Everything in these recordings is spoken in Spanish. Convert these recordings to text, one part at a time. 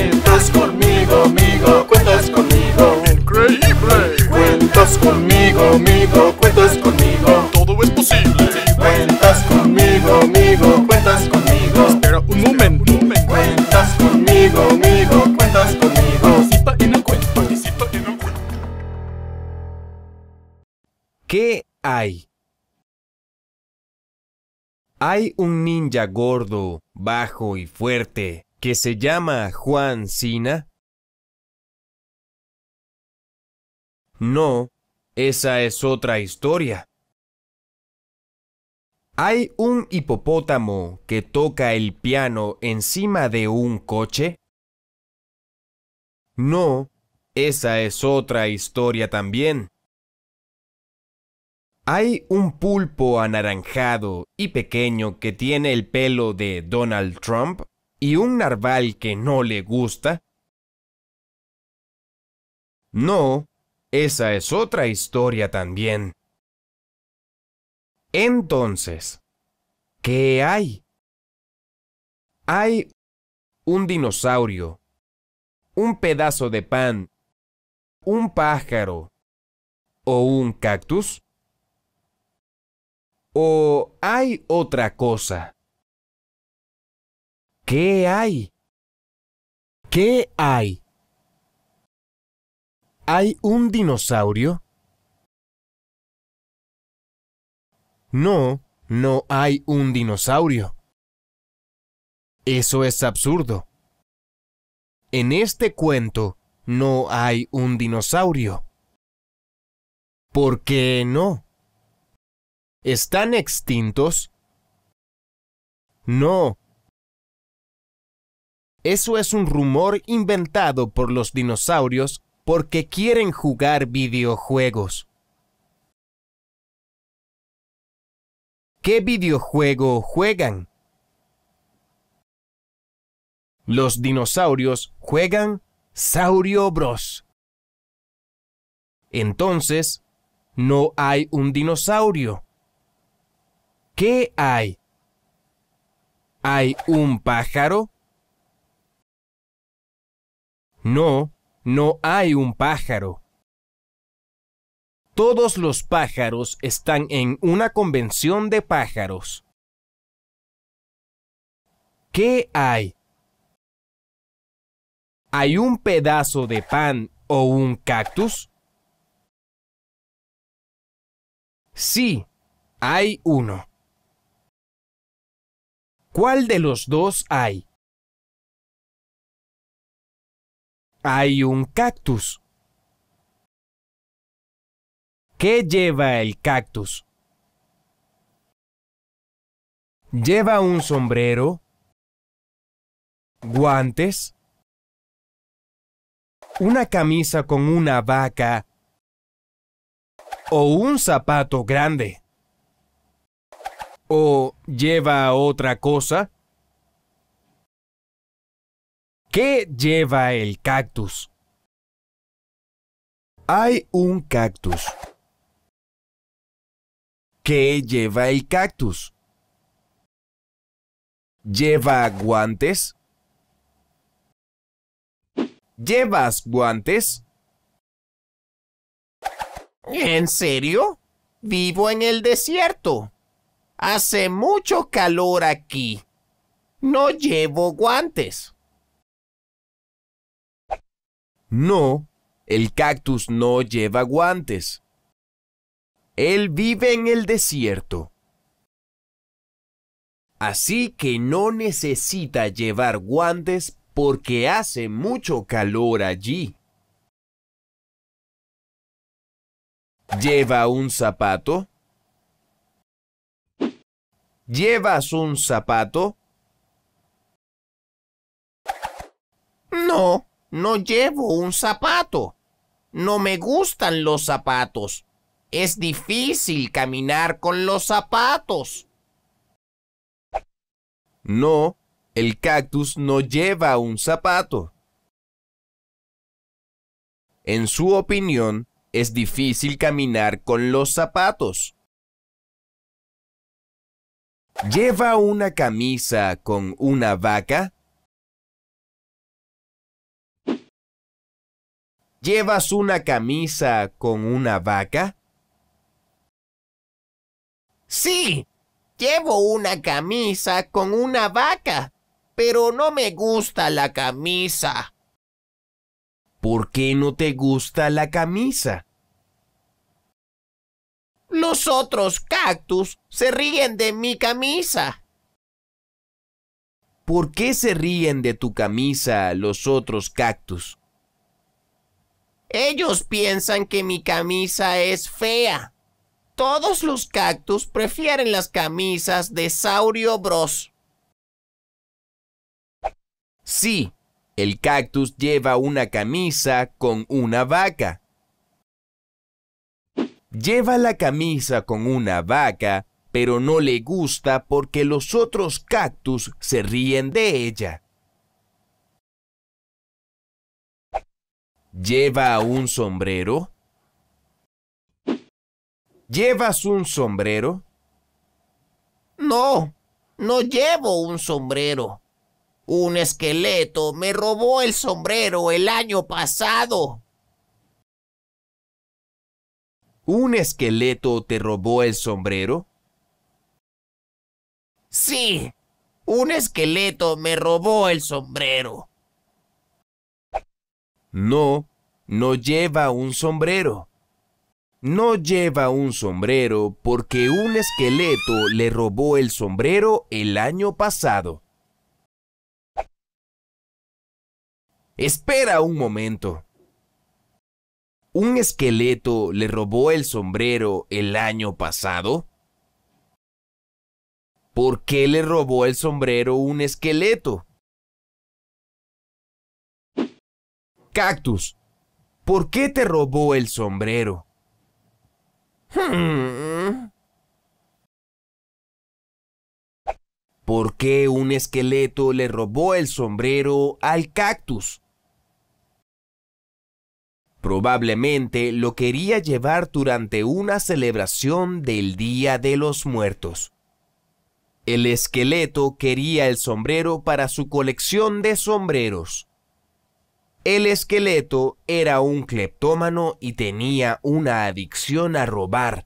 Cuentas conmigo, amigo, cuentas conmigo. ¡Increíble! Cuentas conmigo, amigo, cuentas conmigo. Todo es posible. Cuentas conmigo, amigo, cuentas conmigo. Espera un momento. Cuentas conmigo, amigo, cuentas conmigo. Participa en el cuento. Participa en el cuento. ¿Qué hay? Hay un ninja gordo, bajo y fuerte que se llama Juan Cina. No, esa es otra historia. ¿Hay un hipopótamo que toca el piano encima de un coche? No, esa es otra historia también. ¿Hay un pulpo anaranjado y pequeño que tiene el pelo de Donald Trump y un narval que no le gusta? No, esa es otra historia también. Entonces, ¿qué hay? Hay un dinosaurio, un pedazo de pan, un pájaro o un cactus. ¿O hay otra cosa? ¿Qué hay? ¿Qué hay? ¿Hay un dinosaurio? No, no hay un dinosaurio. Eso es absurdo. En este cuento no hay un dinosaurio. ¿Por qué no? ¿Están extintos? No. Eso es un rumor inventado por los dinosaurios porque quieren jugar videojuegos. ¿Qué videojuego juegan? Los dinosaurios juegan Saurio Bros. Entonces, no hay un dinosaurio. ¿Qué hay? ¿Hay un pájaro? No, no hay un pájaro. Todos los pájaros están en una convención de pájaros. ¿Qué hay? ¿Hay un pedazo de pan o un cactus? Sí, hay uno. ¿Cuál de los dos hay? Hay un cactus. ¿Qué lleva el cactus? ¿Lleva un sombrero? ¿Guantes? ¿Una camisa con una vaca? ¿O un zapato grande? ¿O lleva otra cosa? ¿Qué lleva el cactus? Hay un cactus. ¿Qué lleva el cactus? ¿Lleva guantes? ¿Llevas guantes? ¿En serio? Vivo en el desierto. Hace mucho calor aquí. No llevo guantes. No, el cactus no lleva guantes. Él vive en el desierto. Así que no necesita llevar guantes porque hace mucho calor allí. ¿Lleva un zapato? ¿Llevas un zapato? No, no llevo un zapato. No me gustan los zapatos. Es difícil caminar con los zapatos. No, el cactus no lleva un zapato. En su opinión, es difícil caminar con los zapatos. ¿Lleva una camisa con una vaca? ¿Llevas una camisa con una vaca? Sí, llevo una camisa con una vaca, pero no me gusta la camisa. ¿Por qué no te gusta la camisa? Los otros cactus se ríen de mi camisa. ¿Por qué se ríen de tu camisa los otros cactus? Ellos piensan que mi camisa es fea. Todos los cactus prefieren las camisas de Saurio Bros. Sí, el cactus lleva una camisa con una vaca. Lleva la camisa con una vaca, pero no le gusta porque los otros cactus se ríen de ella. ¿Lleva un sombrero? ¿Llevas un sombrero? No, no llevo un sombrero. Un esqueleto me robó el sombrero el año pasado. ¿Un esqueleto te robó el sombrero? Sí, un esqueleto me robó el sombrero. No, no lleva un sombrero. No lleva un sombrero porque un esqueleto le robó el sombrero el año pasado. Espera un momento. ¿Un esqueleto le robó el sombrero el año pasado? ¿Por qué le robó el sombrero un esqueleto? Cactus, ¿por qué te robó el sombrero? ¿Por qué un esqueleto le robó el sombrero al cactus? Probablemente lo quería llevar durante una celebración del Día de los Muertos. El esqueleto quería el sombrero para su colección de sombreros. El esqueleto era un cleptómano y tenía una adicción a robar.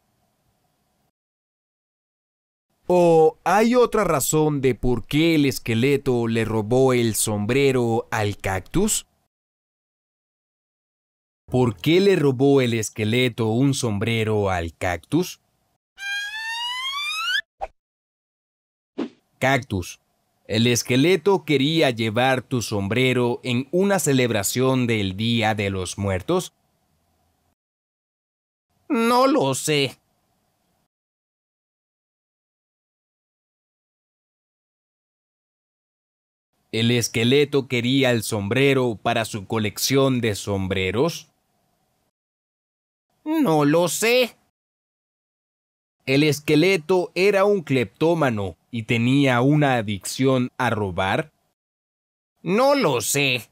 ¿O hay otra razón de por qué el esqueleto le robó el sombrero al cactus? ¿Por qué le robó el esqueleto un sombrero al cactus? Cactus, el esqueleto quería llevar tu sombrero en una celebración del Día de los Muertos. No lo sé. ¿El esqueleto quería el sombrero para su colección de sombreros? No lo sé. ¿El esqueleto era un cleptómano y tenía una adicción a robar? No lo sé.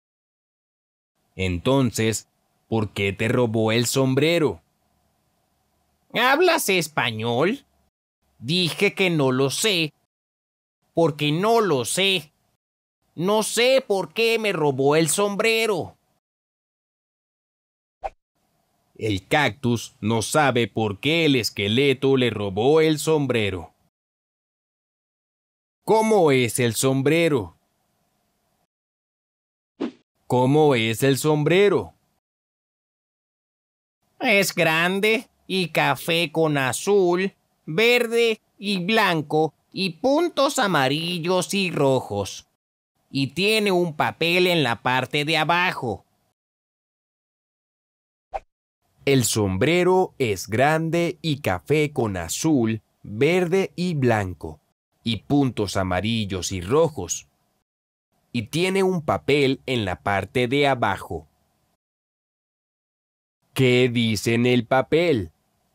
Entonces, ¿por qué te robó el sombrero? ¿Hablas español? Dije que no lo sé. Porque no lo sé. No sé por qué me robó el sombrero. El cactus no sabe por qué el esqueleto le robó el sombrero. ¿Cómo es el sombrero? ¿Cómo es el sombrero? Es grande y café con azul, verde y blanco y puntos amarillos y rojos. Y tiene un papel en la parte de abajo. El sombrero es grande y café con azul, verde y blanco, y puntos amarillos y rojos. Y tiene un papel en la parte de abajo. ¿Qué dice en el papel?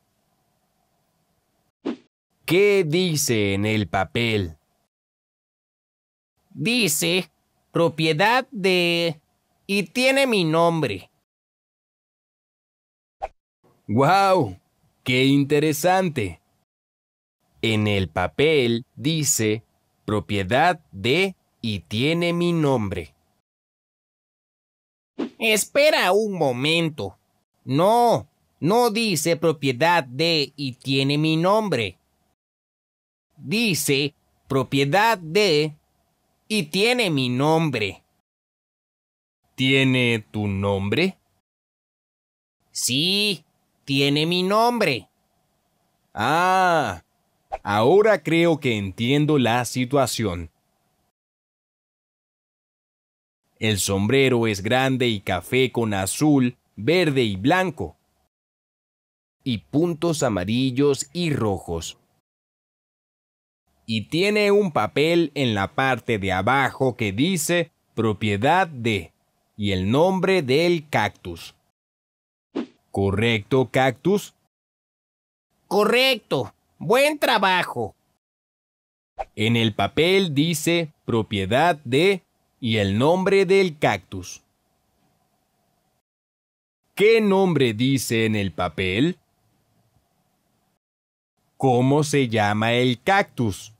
¿Qué dice en el papel? Dice, propiedad de... y tiene mi nombre. ¡Guau! ¡Qué interesante! En el papel dice, propiedad de y tiene mi nombre. Espera un momento. No dice propiedad de y tiene mi nombre. Dice propiedad de y tiene mi nombre. ¿Tiene tu nombre? Sí, tiene mi nombre. Ah, ahora creo que entiendo la situación. El sombrero es grande y café con azul, verde y blanco. Y puntos amarillos y rojos. Y tiene un papel en la parte de abajo que dice propiedad de y el nombre del cactus. ¿Correcto, cactus? Correcto. Buen trabajo. En el papel dice propiedad de y el nombre del cactus. ¿Qué nombre dice en el papel? ¿Cómo se llama el cactus?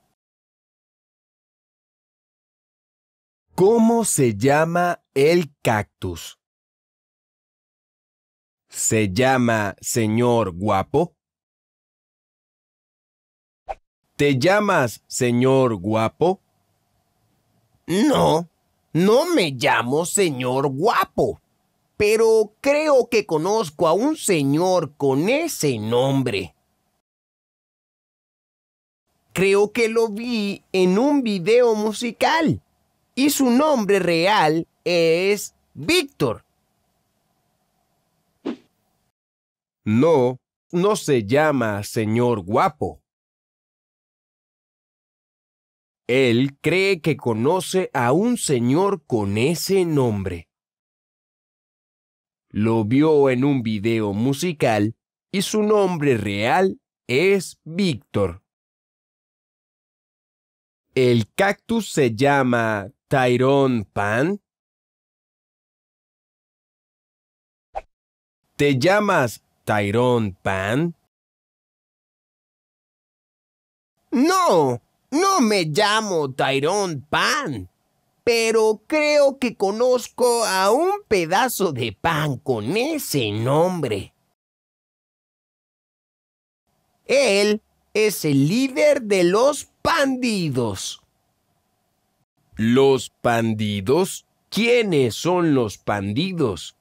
¿Cómo se llama el cactus? ¿Se llama Señor Guapo? ¿Te llamas Señor Guapo? No me llamo señor guapo, pero creo que conozco a un señor con ese nombre. Creo que lo vi en un video musical y su nombre real es Víctor. No se llama Señor Guapo. Él cree que conoce a un señor con ese nombre. Lo vio en un video musical y su nombre real es Víctor. ¿El cactus se llama Tyrone Pan? ¿Te llamas Tyrone Pan? No me llamo Tyrone Pan, pero creo que conozco a un pedazo de pan con ese nombre. Él es el líder de los bandidos. ¿Los bandidos? ¿Quiénes son los bandidos?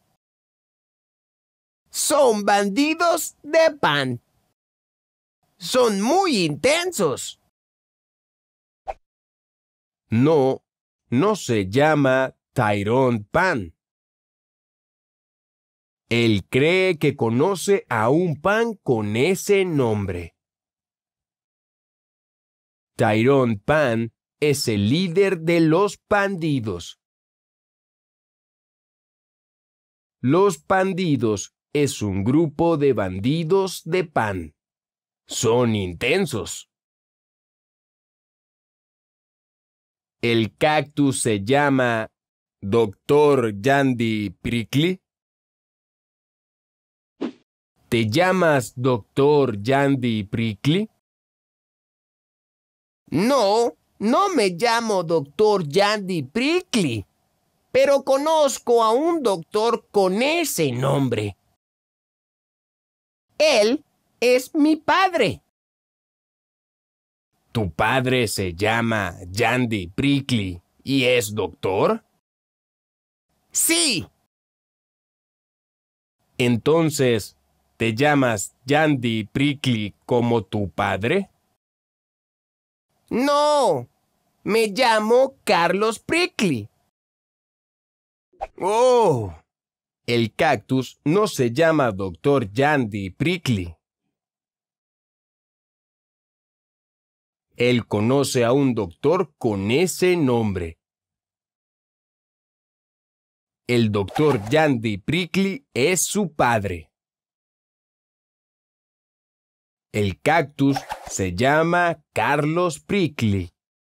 Son bandidos de pan. Son muy intensos. No se llama Tyrone Pan. Él cree que conoce a un pan con ese nombre. Tyrone Pan es el líder de los bandidos. Los bandidos es un grupo de bandidos de pan. Son intensos. ¿El cactus se llama Dr. Yandy Prickly? ¿Te llamas Dr. Yandy Prickly? No me llamo Dr. Yandy Prickly, pero conozco a un doctor con ese nombre. Él es mi padre. ¿Tu padre se llama Yandy Prickly y es doctor? Sí. Entonces, ¿te llamas Yandy Prickly como tu padre? No, me llamo Carlos Prickly. ¡Oh! El cactus no se llama Dr. Yandy Prickly. Él conoce a un doctor con ese nombre. El Dr. Yandy Prickly es su padre. El cactus se llama Carlos Prickly.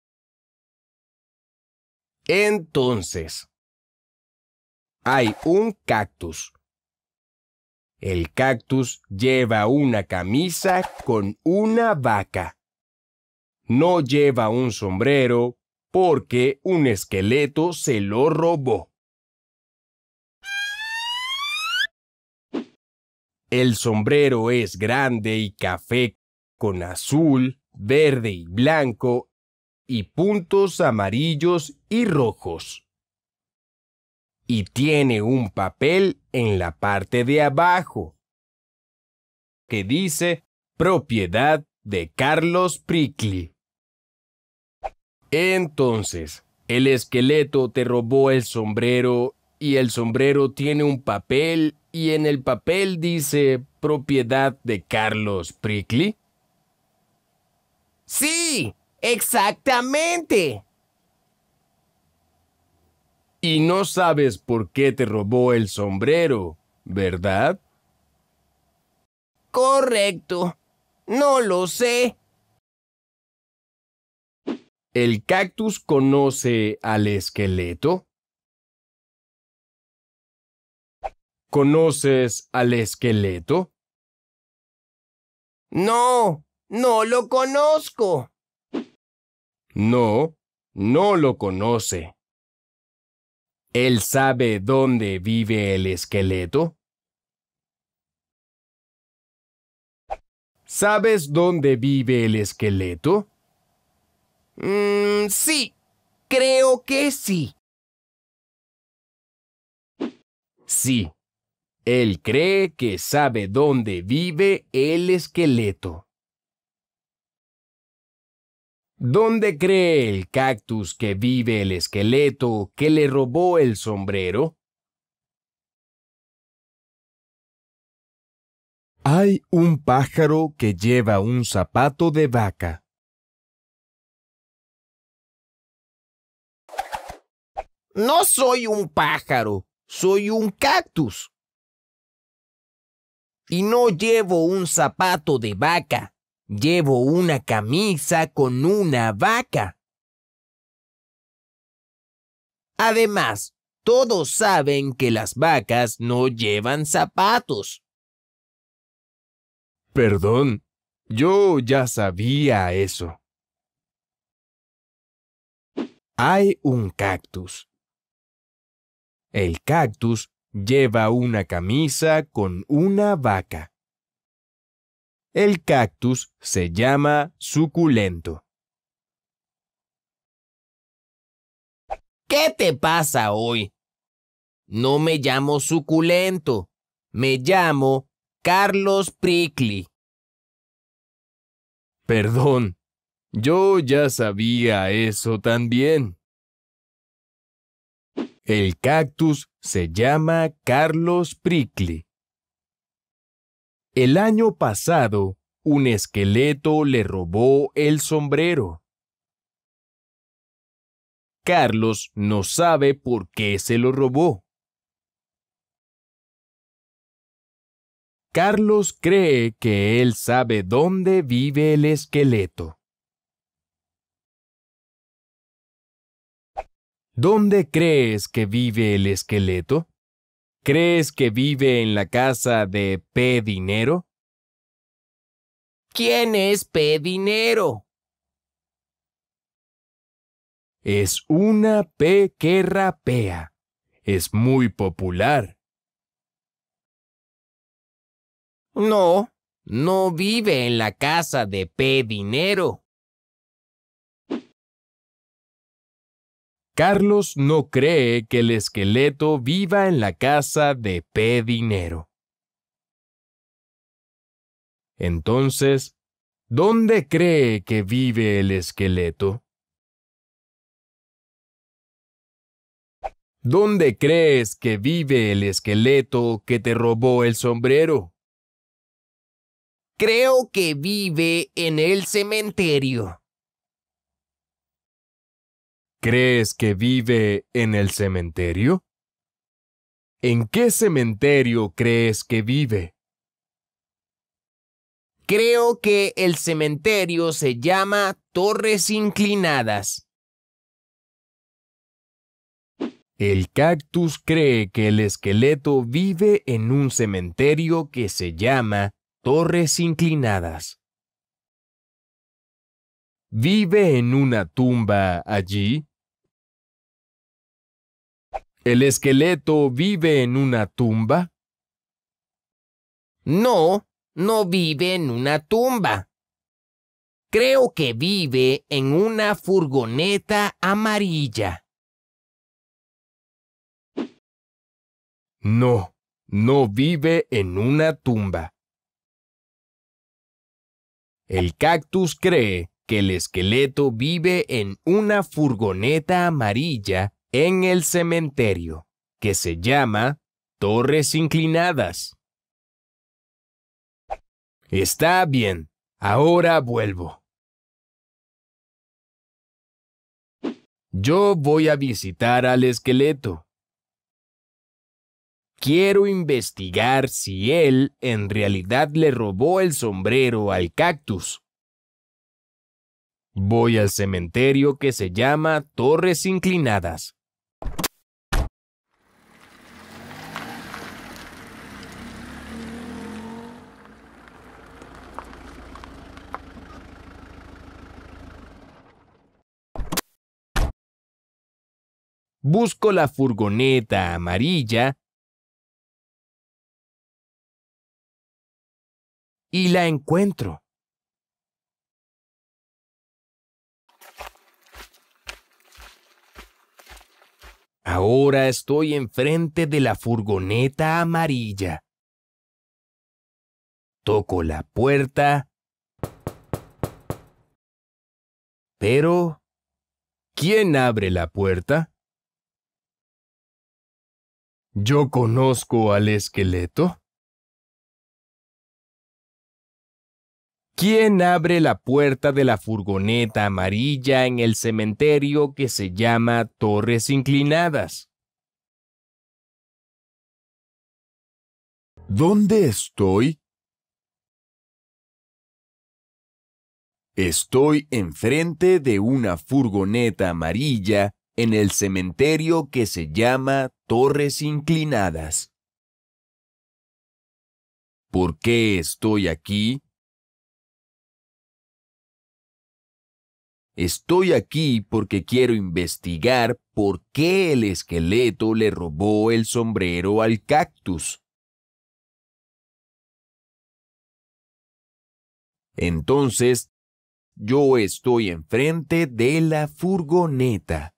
Entonces, hay un cactus. El cactus lleva una camisa con una vaca. No lleva un sombrero porque un esqueleto se lo robó. El sombrero es grande y café con azul, verde y blanco y puntos amarillos y rojos. Y tiene un papel en la parte de abajo que dice propiedad de Carlos Prickly. Entonces, el esqueleto te robó el sombrero y el sombrero tiene un papel y en el papel dice propiedad de Carlos Prickly. Sí, exactamente. Y no sabes por qué te robó el sombrero, ¿verdad? Correcto. No lo sé. ¿El cactus conoce al esqueleto? ¿Conoces al esqueleto? No, no lo conozco. No, no lo conoce. ¿Él sabe dónde vive el esqueleto? ¿Sabes dónde vive el esqueleto? Sí, creo que sí. Sí, él cree que sabe dónde vive el esqueleto. ¿Dónde cree el cactus que vive el esqueleto que le robó el sombrero? Hay un pájaro que lleva un zapato de vaca. No soy un pájaro, soy un cactus. Y no llevo un zapato de vaca, llevo una camisa con una vaca. Además, todos saben que las vacas no llevan zapatos. Perdón, yo ya sabía eso. Hay un cactus. El cactus lleva una camisa con una vaca. El cactus se llama suculento. ¿Qué te pasa hoy? No me llamo suculento, me llamo Carlos Prickly. Perdón, yo ya sabía eso también. El cactus se llama Carlos Prickly. El año pasado, un esqueleto le robó el sombrero. Carlos no sabe por qué se lo robó. Carlos cree que él sabe dónde vive el esqueleto. ¿Dónde crees que vive el esqueleto? ¿Crees que vive en la casa de P. Dinero? ¿Quién es P. Dinero? Es una P que rapea. Es muy popular. No, no vive en la casa de P. Dinero. Carlos no cree que el esqueleto viva en la casa de P. Dinero. Entonces, ¿dónde cree que vive el esqueleto? ¿Dónde crees que vive el esqueleto que te robó el sombrero? Creo que vive en el cementerio. ¿Crees que vive en el cementerio? ¿En qué cementerio crees que vive? Creo que el cementerio se llama Torres Inclinadas. El cactus cree que el esqueleto vive en un cementerio que se llama Torres Inclinadas. ¿Vive en una tumba allí? ¿El esqueleto vive en una tumba? No, no vive en una tumba. Creo que vive en una furgoneta amarilla. No, no vive en una tumba. El cactus cree que el esqueleto vive en una furgoneta amarilla en el cementerio, que se llama Torres Inclinadas. Está bien, ahora vuelvo. Yo voy a visitar al esqueleto. Quiero investigar si él en realidad le robó el sombrero al cactus. Voy al cementerio que se llama Torres Inclinadas. Busco la furgoneta amarilla y la encuentro. Ahora estoy enfrente de la furgoneta amarilla. Toco la puerta, pero ¿quién abre la puerta? ¿Yo conozco al esqueleto? ¿Quién abre la puerta de la furgoneta amarilla en el cementerio que se llama Torres Inclinadas? ¿Dónde estoy? Estoy enfrente de una furgoneta amarilla en el cementerio que se llama Torres Inclinadas. ¿Por qué estoy aquí? Estoy aquí porque quiero investigar por qué el esqueleto le robó el sombrero al cactus. Entonces, yo estoy enfrente de la furgoneta.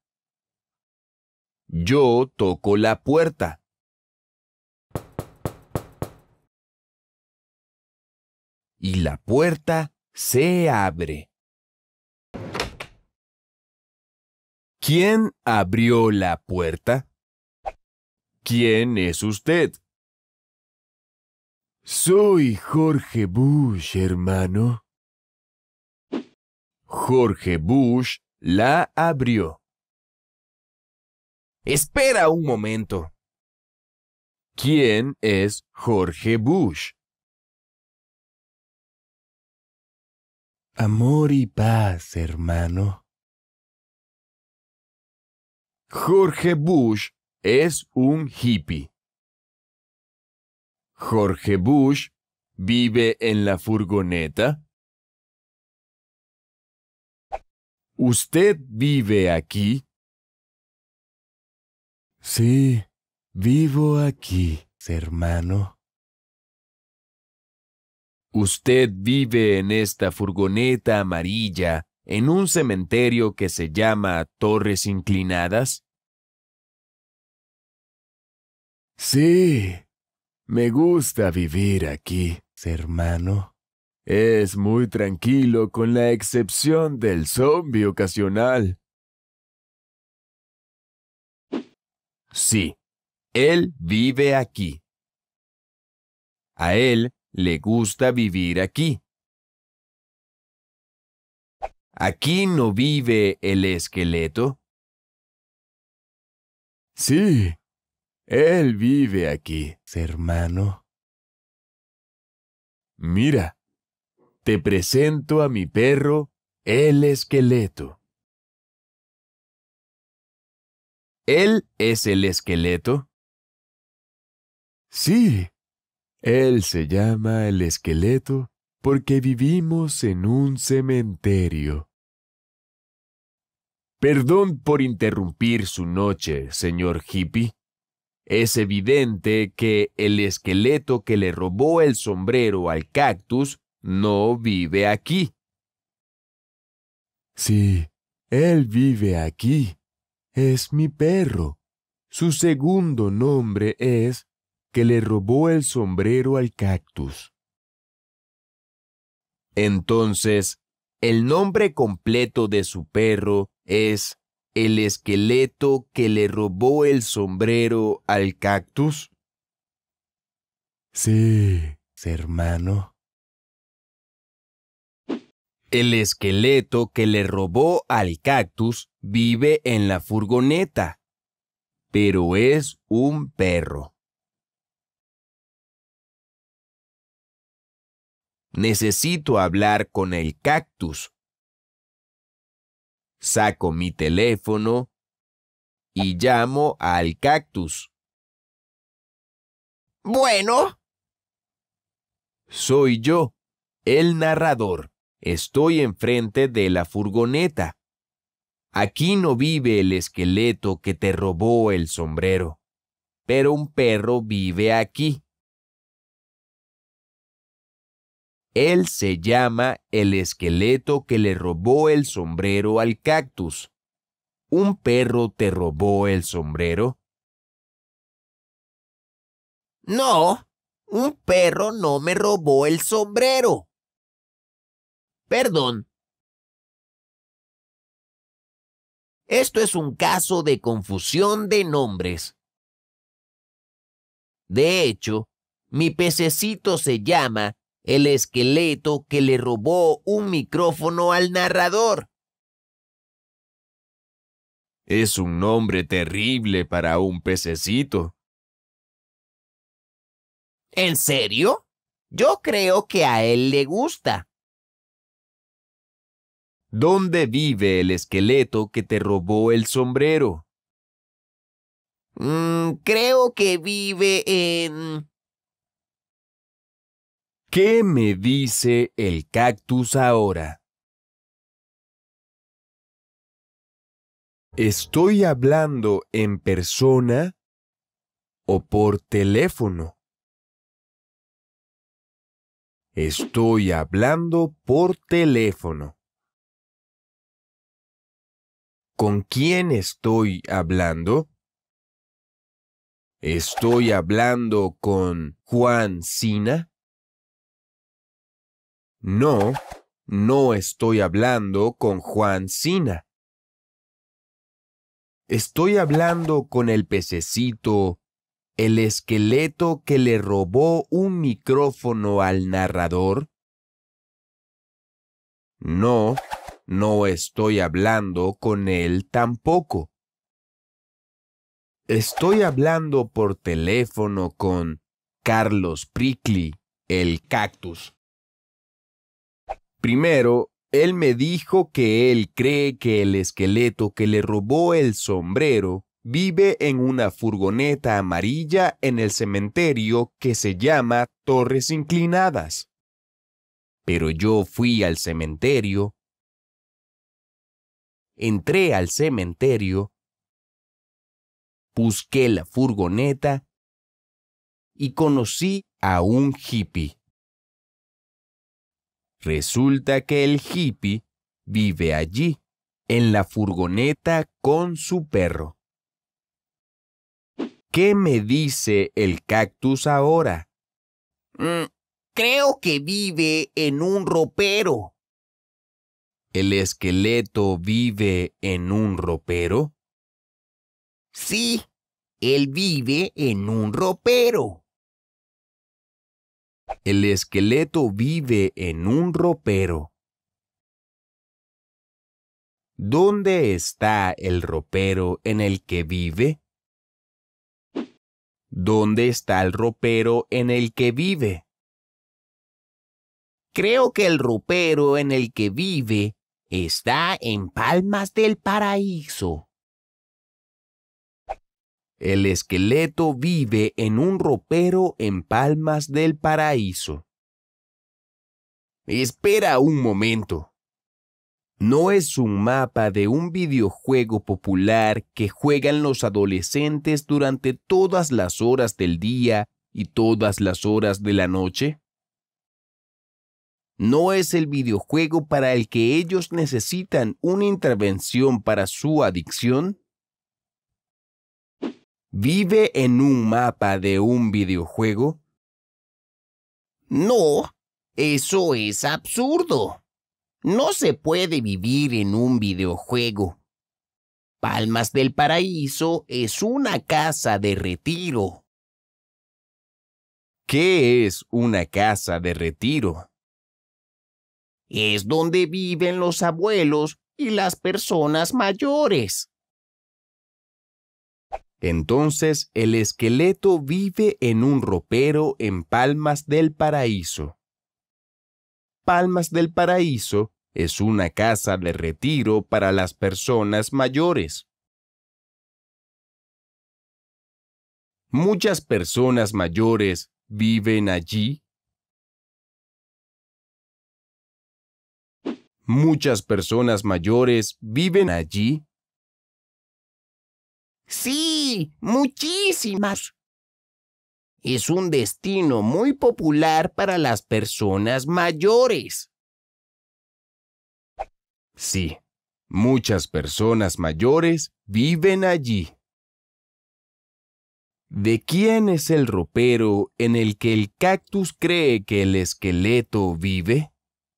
Yo toco la puerta. Y la puerta se abre. ¿Quién abrió la puerta? ¿Quién es usted? Soy Jorge Bush, hermano. Jorge Bush la abrió. Espera un momento. ¿Quién es Jorge Bush? Amor y paz, hermano. Jorge Bush es un hippie. Jorge Bush vive en la furgoneta. ¿Usted vive aquí? Sí, vivo aquí, hermano. ¿Usted vive en esta furgoneta amarilla en un cementerio que se llama Torres Inclinadas? Sí, me gusta vivir aquí, hermano. Es muy tranquilo con la excepción del zombie ocasional. Sí, él vive aquí. A él le gusta vivir aquí. ¿Aquí no vive el esqueleto? Sí, él vive aquí, hermano. Mira, te presento a mi perro, el esqueleto. ¿Él es el esqueleto? Sí, él se llama el esqueleto porque vivimos en un cementerio. Perdón por interrumpir su noche, señor hippie. Es evidente que el esqueleto que le robó el sombrero al cactus no vive aquí. Sí, él vive aquí. Es mi perro. Su segundo nombre es que le robó el sombrero al cactus. Entonces, el nombre completo de su perro es el esqueleto que le robó el sombrero al cactus. Sí, hermano. El esqueleto que le robó al cactus vive en la furgoneta, pero es un perro. Necesito hablar con el cactus. Saco mi teléfono y llamo al cactus. Bueno, Soy yo, el narrador. Estoy enfrente de la furgoneta. Aquí no vive el esqueleto que te robó el sombrero, pero un perro vive aquí. Él se llama el esqueleto que le robó el sombrero al cactus. ¿Un perro te robó el sombrero? no, un perro no me robó el sombrero. Perdón. Esto es un caso de confusión de nombres. De hecho, mi pececito se llama el esqueleto que le robó un micrófono al narrador. Es un nombre terrible para un pececito. ¿En serio? Yo creo que a él le gusta. ¿Dónde vive el esqueleto que te robó el sombrero? Creo que vive en... ¿Qué me dice el cactus ahora? ¿Estoy hablando en persona o por teléfono? Estoy hablando por teléfono. ¿Con quién estoy hablando? ¿Estoy hablando con Juan Sina? No, no estoy hablando con Juan Sina. Estoy hablando con el pececito, el esqueleto que le robó un micrófono al narrador. No, no estoy hablando con él tampoco. Estoy hablando por teléfono con Carlos Prickly, el cactus. Primero, él me dijo que él cree que el esqueleto que le robó el sombrero vive en una furgoneta amarilla en el cementerio que se llama Torres Inclinadas. Pero yo fui al cementerio, entré al cementerio, busqué la furgoneta y conocí a un hippie. Resulta que el hippie vive allí, en la furgoneta con su perro. ¿Qué me dice el cactus ahora? Creo que vive en un ropero. ¿El esqueleto vive en un ropero? Sí, él vive en un ropero. El esqueleto vive en un ropero. ¿Dónde está el ropero en el que vive? ¿Dónde está el ropero en el que vive? Creo que el ropero en el que vive está en Palmas del Paraíso. El esqueleto vive en un ropero en Palmas del Paraíso. Espera un momento. No es un mapa de un videojuego popular que juegan los adolescentes durante todas las horas del día y todas las horas de la noche. No es el videojuego para el que ellos necesitan una intervención para su adicción. ¿Vive en un mapa de un videojuego? No, eso es absurdo. No se puede vivir en un videojuego. Palmas del Paraíso es una casa de retiro. ¿Qué es una casa de retiro? Es donde viven los abuelos y las personas mayores. Entonces el esqueleto vive en un ropero en Palmas del Paraíso. Palmas del Paraíso es una casa de retiro para las personas mayores. Muchas personas mayores viven allí. Muchas personas mayores viven allí. Sí, muchísimas. Es un destino muy popular para las personas mayores. Sí, muchas personas mayores viven allí. ¿De quién es el ropero en el que el cactus cree que el esqueleto vive?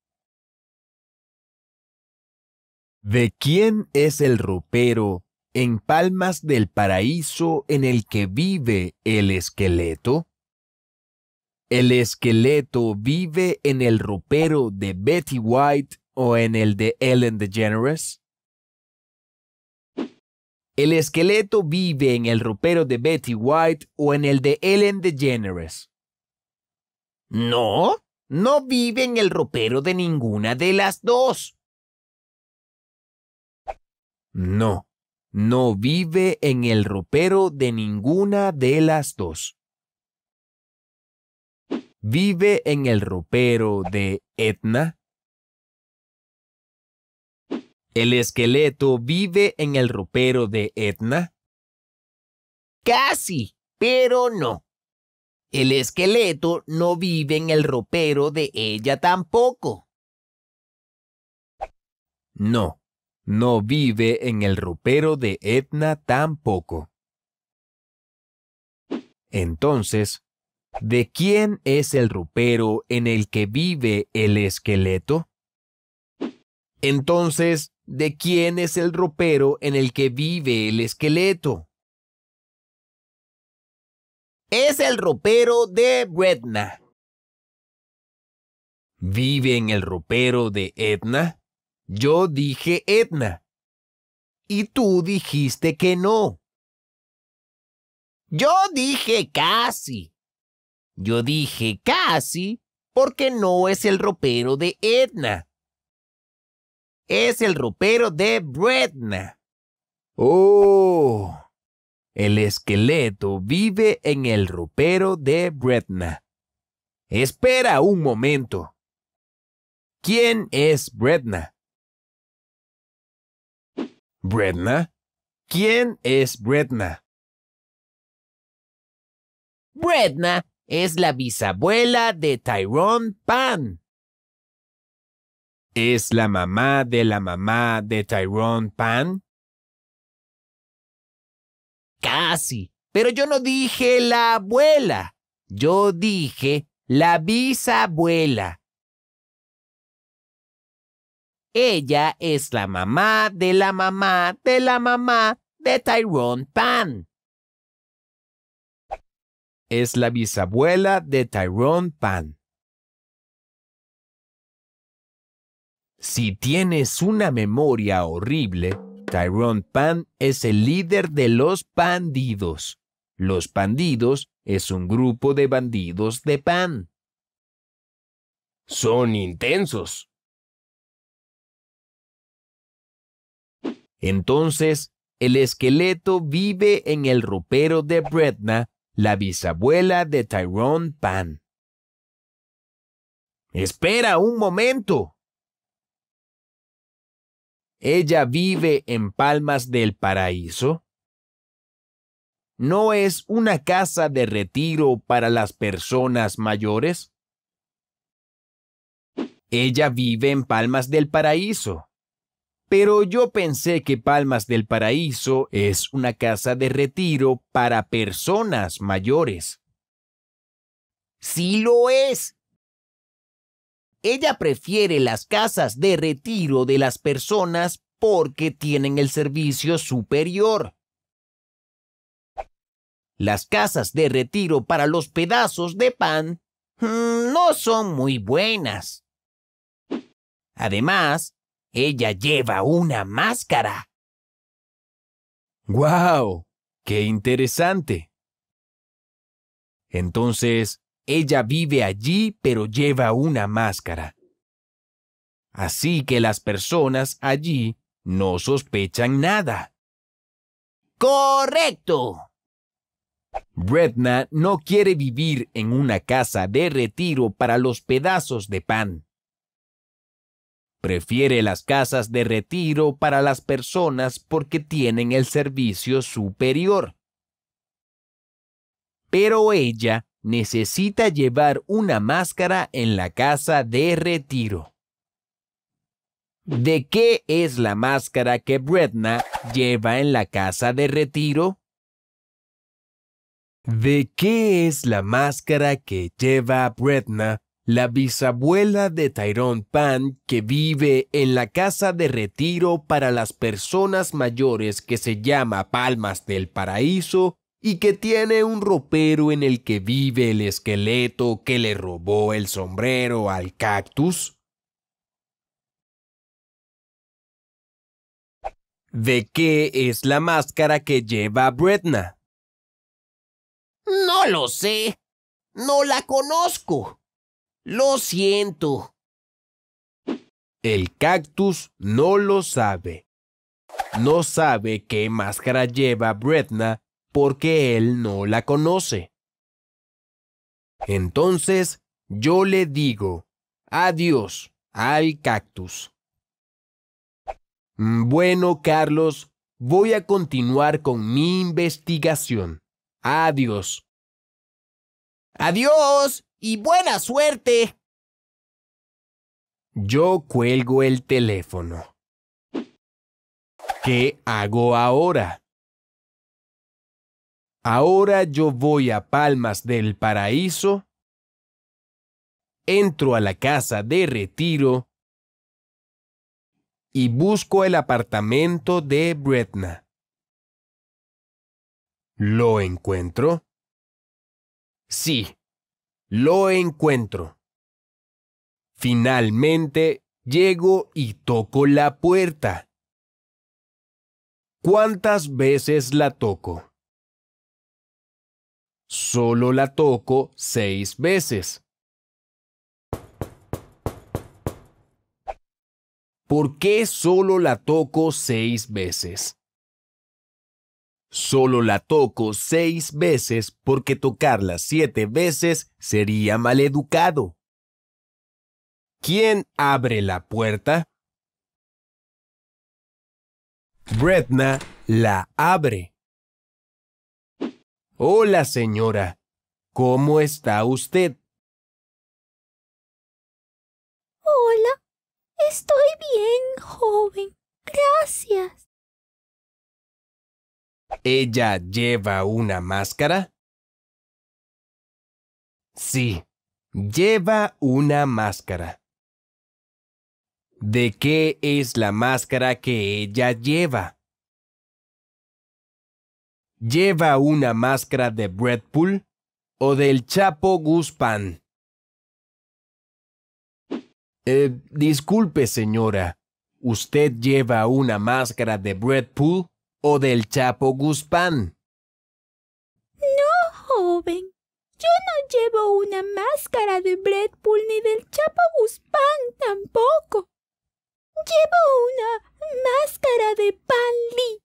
¿De quién es el ropero en Palmas del Paraíso en el que vive el esqueleto? ¿El esqueleto vive en el ropero de Betty White o en el de Ellen DeGeneres? ¿El esqueleto vive en el ropero de Betty White o en el de Ellen DeGeneres? No, no vive en el ropero de ninguna de las dos. No, no vive en el ropero de ninguna de las dos. ¿Vive en el ropero de Etna? ¿El esqueleto vive en el ropero de Etna? Casi, pero no. El esqueleto no vive en el ropero de ella tampoco. No, no vive en el ropero de Etna tampoco. Entonces, ¿de quién es el ropero en el que vive el esqueleto? Entonces, ¿de quién es el ropero en el que vive el esqueleto? Es el ropero de Bretna. ¿Vive en el ropero de Etna? Yo dije Etna. Y tú dijiste que no. Yo dije casi. Yo dije casi porque no es el ropero de Etna. Es el ropero de Bretna. ¡Oh! El esqueleto vive en el ropero de Bretna. Espera un momento. ¿Quién es Bretna? ¿Bretna? ¿Quién es Bretna? Bretna es la bisabuela de Tyrone Pan. ¿Es la mamá de Tyrone Pan? Casi, pero yo no dije la abuela. Yo dije la bisabuela. Ella es la mamá de la mamá de la mamá de Tyrone Pan. Es la bisabuela de Tyrone Pan. Si tienes una memoria horrible, Tyrone Pan es el líder de los bandidos. Los bandidos es un grupo de bandidos de pan. Son intensos. Entonces, el esqueleto vive en el ropero de Bretna, la bisabuela de Tyrone Pan. Espera un momento. ¿Ella vive en Palmas del Paraíso? ¿No es una casa de retiro para las personas mayores? Ella vive en Palmas del Paraíso. Pero yo pensé que Palmas del Paraíso es una casa de retiro para personas mayores. Sí lo es. Ella prefiere las casas de retiro de las personas porque tienen el servicio superior. Las casas de retiro para los pedazos de pan no son muy buenas. Además, ella lleva una máscara. ¡Guau! ¡Qué interesante! Entonces, ella vive allí pero lleva una máscara. Así que las personas allí no sospechan nada. ¡Correcto! Bretna no quiere vivir en una casa de retiro para los pedazos de pan. Prefiere las casas de retiro para las personas porque tienen el servicio superior. Pero ella necesita llevar una máscara en la casa de retiro. ¿De qué es la máscara que Bretna lleva en la casa de retiro? ¿De qué es la máscara que lleva Bretna, la bisabuela de Tyrone Pan que vive en la casa de retiro para las personas mayores que se llama Palmas del Paraíso y que tiene un ropero en el que vive el esqueleto que le robó el sombrero al cactus? ¿De qué es la máscara que lleva Bretna? No lo sé. No la conozco. Lo siento. El cactus no lo sabe. No sabe qué máscara lleva Bretna porque él no la conoce. Entonces yo le digo adiós al cactus. Bueno, Carlos, voy a continuar con mi investigación. Adiós. Adiós y buena suerte. Yo cuelgo el teléfono. ¿Qué hago ahora? Ahora yo voy a Palmas del Paraíso, entro a la casa de retiro y busco el apartamento de Bretna. ¿Lo encuentro? Sí, lo encuentro. Finalmente llego y toco la puerta. ¿Cuántas veces la toco? Solo la toco 6 veces. ¿Por qué solo la toco 6 veces? Solo la toco 6 veces porque tocarla 7 veces sería maleducado. ¿Quién abre la puerta? Bretna la abre. Hola, señora. ¿Cómo está usted? Hola, estoy bien, joven. Gracias. ¿Ella lleva una máscara? Sí, lleva una máscara. ¿De qué es la máscara que ella lleva? ¿Lleva una máscara de Breadpool o del Chapo Guzmán? Disculpe, señora. ¿Usted lleva una máscara de Breadpool o del Chapo Guzmán? No, joven. Yo no llevo una máscara de Breadpool ni del Chapo Guzmán tampoco. Llevo una máscara de Pan Lee.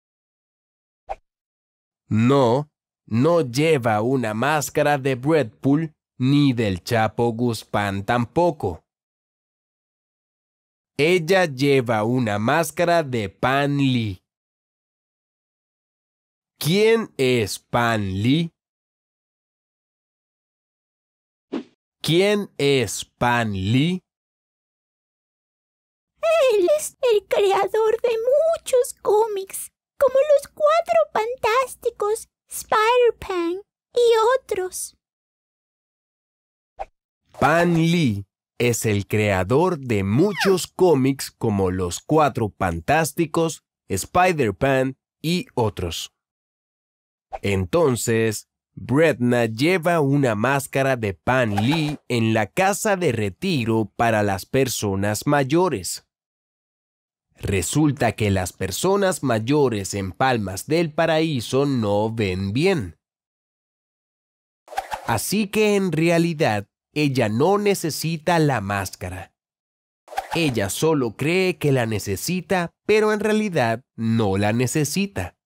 No, no lleva una máscara de Breadpool ni del Chapo Guzmán tampoco. Ella lleva una máscara de Pan Lee. ¿Quién es Pan Lee? ¿Quién es Pan Lee? Él es el creador de muchos cómics, como los Cuatro Fantásticos, Spider-Man y otros. Pan Lee es el creador de muchos cómics como Los Cuatro Fantásticos, Spider-Man y otros. Entonces, Bretna lleva una máscara de Pan Lee en la casa de retiro para las personas mayores. Resulta que las personas mayores en Palmas del Paraíso no ven bien. Así que en realidad, ella no necesita la máscara. Ella solo cree que la necesita, pero en realidad no la necesita.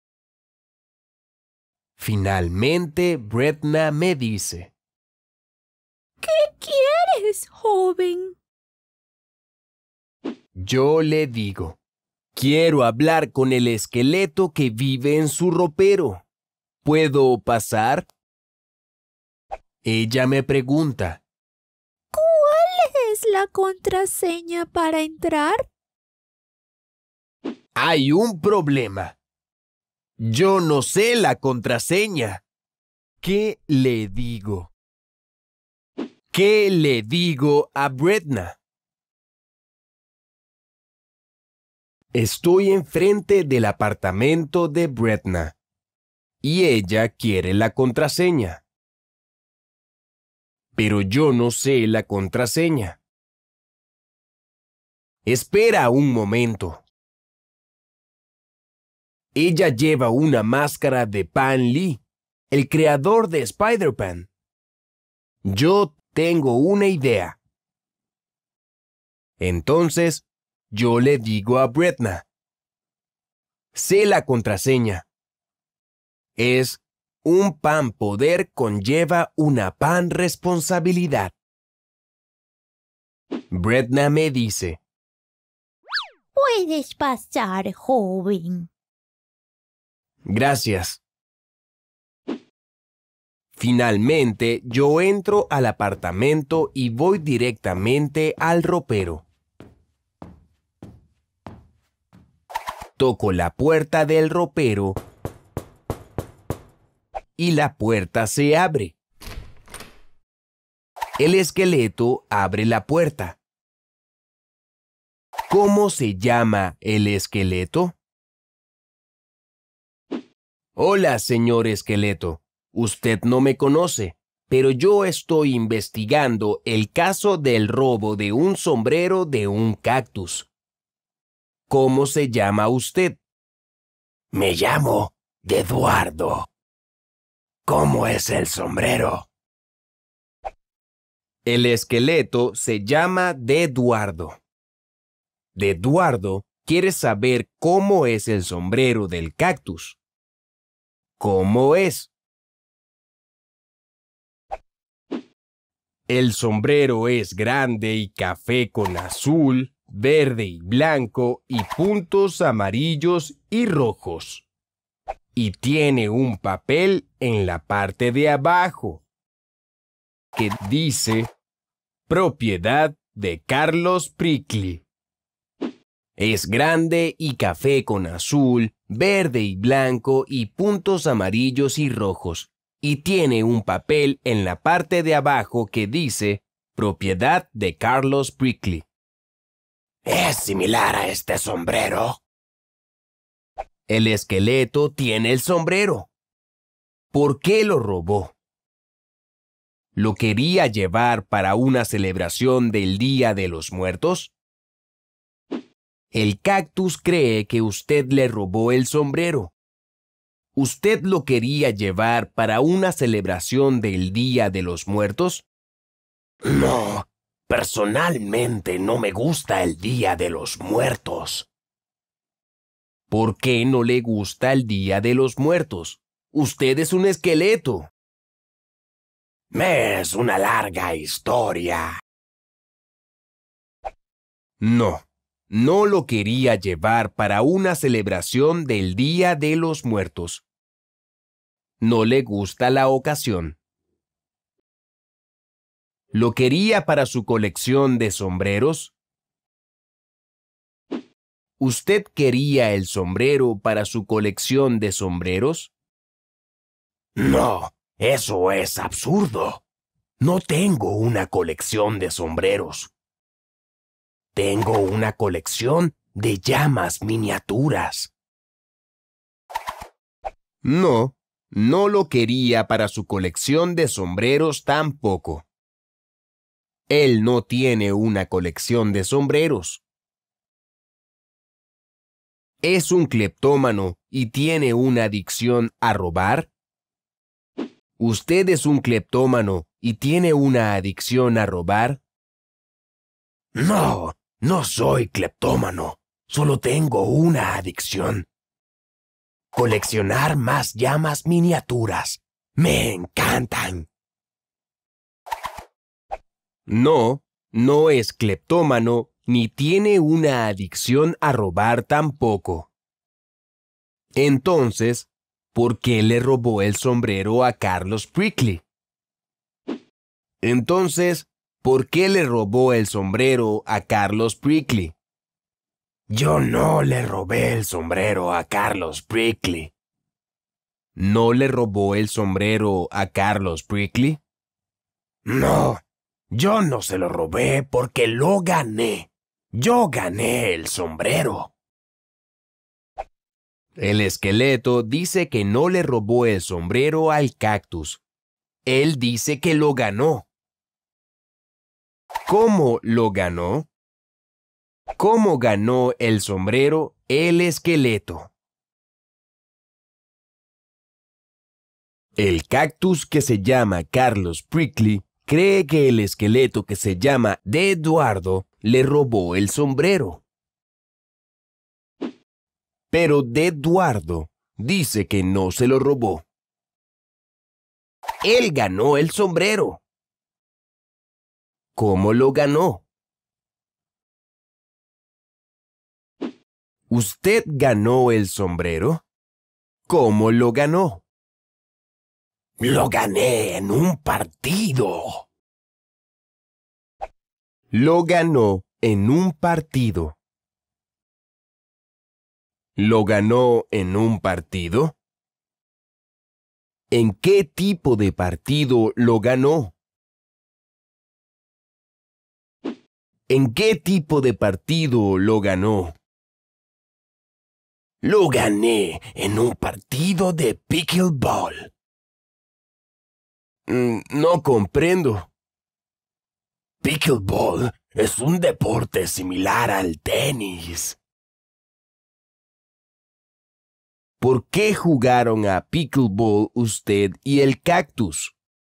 Finalmente, Bretna me dice: ¿Qué quieres, joven? Yo le digo: quiero hablar con el esqueleto que vive en su ropero. ¿Puedo pasar? Ella me pregunta: ¿Cuál es la contraseña para entrar? hay un problema. Yo no sé la contraseña. ¿Qué le digo? ¿Qué le digo a Bretna? Estoy enfrente del apartamento de Bretna y ella quiere la contraseña. Pero yo no sé la contraseña. Espera un momento. Ella lleva una máscara de Pan Lee, el creador de Spider-Man. Yo tengo una idea. Entonces, yo le digo a Bretna: sé la contraseña. Es un pan poder conlleva una pan responsabilidad. Bretna me dice: Puedes pasar, joven. gracias. Finalmente, yo entro al apartamento y voy directamente al ropero. Toco la puerta del ropero y la puerta se abre. El esqueleto abre la puerta. ¿Cómo se llama el esqueleto? Hola, señor esqueleto. Usted no me conoce, pero yo estoy investigando el caso del robo de un sombrero de un cactus. ¿Cómo se llama usted? Me llamo Eduardo. ¿Cómo es el sombrero? El esqueleto se llama Eduardo. Eduardo quiere saber cómo es el sombrero del cactus. ¿Cómo es? El sombrero es grande y café con azul, verde y blanco y puntos amarillos y rojos. Y tiene un papel en la parte de abajo que dice propiedad de Carlos Prickly. Es grande y café con azul, verde y blanco y puntos amarillos y rojos. Y tiene un papel en la parte de abajo que dice propiedad de Carlos Prickly. ¿Es similar a este sombrero? El esqueleto tiene el sombrero. ¿Por qué lo robó? ¿Lo quería llevar para una celebración del Día de los Muertos? El cactus cree que usted le robó el sombrero. ¿Usted lo quería llevar para una celebración del Día de los Muertos? No, personalmente no me gusta el Día de los Muertos. ¿Por qué no le gusta el Día de los Muertos? Usted es un esqueleto. Es una larga historia. No, no lo quería llevar para una celebración del Día de los Muertos. No le gusta la ocasión. ¿Lo quería para su colección de sombreros? ¿Usted quería el sombrero para su colección de sombreros? No, eso es absurdo. No tengo una colección de sombreros. Tengo una colección de llamas miniaturas. No, no lo quería para su colección de sombreros tampoco. Él no tiene una colección de sombreros. ¿Es un cleptómano y tiene una adicción a robar? ¿Usted es un cleptómano y tiene una adicción a robar? No, no soy cleptómano. Solo tengo una adicción. Coleccionar más llamas miniaturas. Me encantan. No, no es cleptómano ni tiene una adicción a robar tampoco. Entonces, ¿por qué le robó el sombrero a Carlos Prickly? Entonces, ¿por qué le robó el sombrero a Carlos Prickly? Yo no le robé el sombrero a Carlos Prickly. ¿No le robó el sombrero a Carlos Prickly? No, yo no se lo robé porque lo gané. Yo gané el sombrero. El esqueleto dice que no le robó el sombrero al cactus. Él dice que lo ganó. ¿Cómo lo ganó? ¿Cómo ganó el sombrero el esqueleto? El cactus que se llama Carlos Prickly cree que el esqueleto que se llama de Eduardo le robó el sombrero. Pero de Eduardo dice que no se lo robó. Él ganó el sombrero. ¿Cómo lo ganó? ¿Usted ganó el sombrero? ¿Cómo lo ganó? Lo gané en un partido. Lo ganó en un partido. ¿Lo ganó en un partido? ¿En qué tipo de partido lo ganó? ¿En qué tipo de partido lo ganó? Lo gané en un partido de pickleball. No comprendo. Pickleball es un deporte similar al tenis. ¿Por qué jugaron a pickleball usted y el cactus?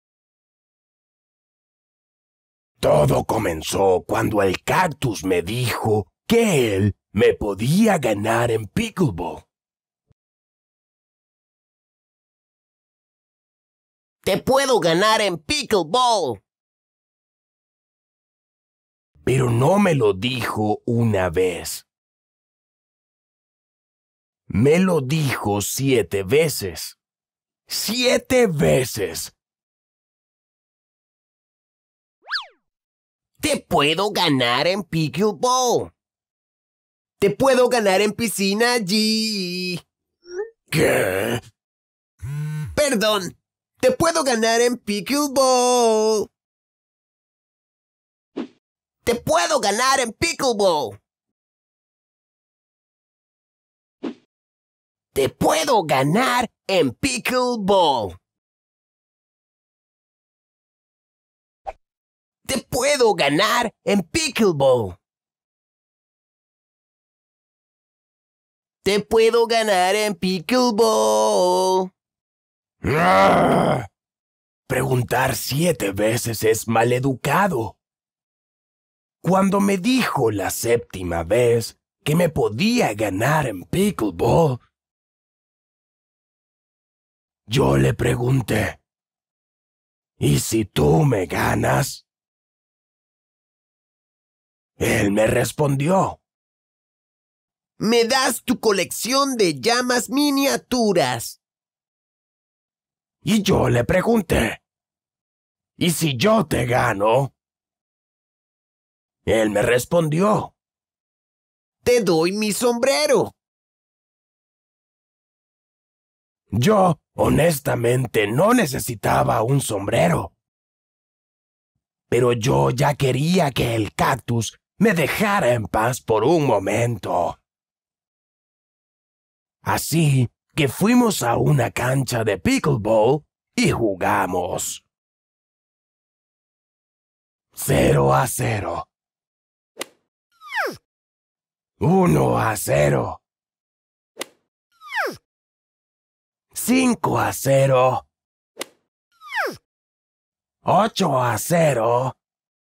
Todo comenzó cuando el cactus me dijo que él me podía ganar en pickleball. Te puedo ganar en pickleball. Pero no me lo dijo una vez. Me lo dijo 7 veces. 7 veces. Te puedo ganar en pickleball. Te puedo ganar en piscina allí. ¿Qué? Perdón. Te puedo ganar en pickleball. Te puedo ganar en pickleball. Te puedo ganar en pickleball. Te puedo ganar en pickleball. Te puedo ganar en pickleball. ¡Ah! Preguntar 7 veces es maleducado. Cuando me dijo la 7ª vez que me podía ganar en pickleball, yo le pregunté, ¿y si tú me ganas? Él me respondió. Me das tu colección de llamas miniaturas. Y yo le pregunté, ¿y si yo te gano? Él me respondió. Te doy mi sombrero. Yo, honestamente, no necesitaba un sombrero. Pero yo ya quería que el cactus me dejara en paz por un momento. Así que fuimos a una cancha de pickleball y jugamos. 0-0. 1-0. 5-0. 8-0.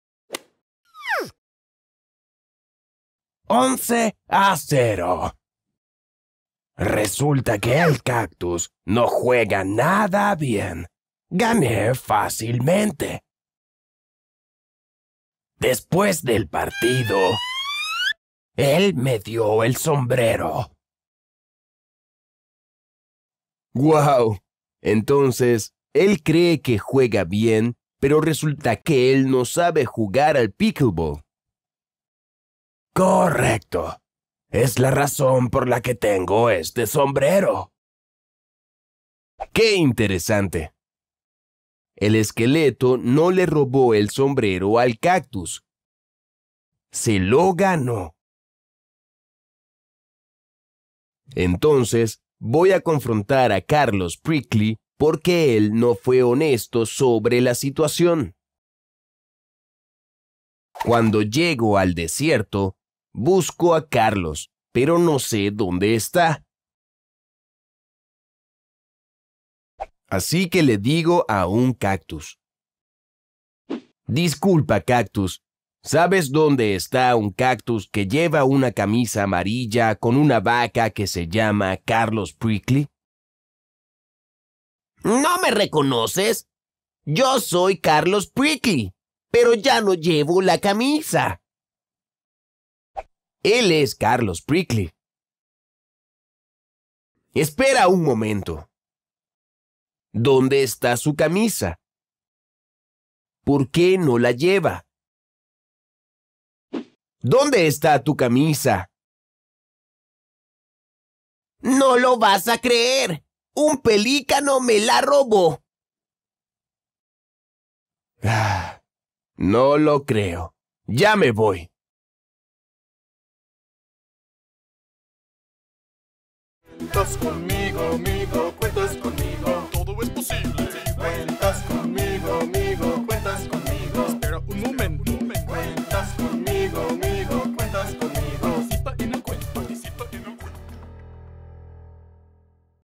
11-0. Resulta que el cactus no juega nada bien. Gané fácilmente. Después del partido, él me dio el sombrero. ¡Guau! Entonces, él cree que juega bien, pero resulta que él no sabe jugar al pickleball. Correcto. Es la razón por la que tengo este sombrero. ¡Qué interesante! El esqueleto no le robó el sombrero al cactus. Se lo ganó. Entonces, voy a confrontar a Carlos Prickly porque él no fue honesto sobre la situación. Cuando llego al desierto, busco a Carlos, pero no sé dónde está. Así que le digo a un cactus. Disculpa, cactus. ¿Sabes dónde está un cactus que lleva una camisa amarilla con una vaca que se llama Carlos Prickly? ¿No me reconoces? Yo soy Carlos Prickly, pero ya no llevo la camisa. Él es Carlos Prickly. Espera un momento. ¿Dónde está su camisa? ¿Por qué no la lleva? ¿Dónde está tu camisa? No lo vas a creer. Un pelícano me la robó. No lo creo. Ya me voy. Estás conmigo, amigo.